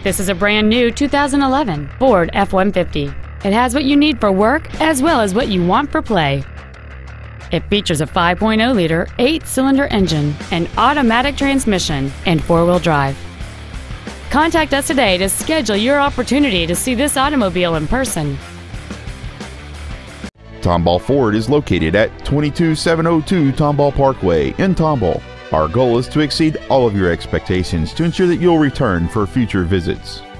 This is a brand new 2011 Ford F-150. It has what you need for work as well as what you want for play. It features a 5.0-liter 8-cylinder engine, an automatic transmission, and 4-wheel drive. Contact us today to schedule your opportunity to see this automobile in person. Tomball Ford is located at 22702 Tomball Parkway in Tomball. Our goal is to exceed all of your expectations to ensure that you'll return for future visits.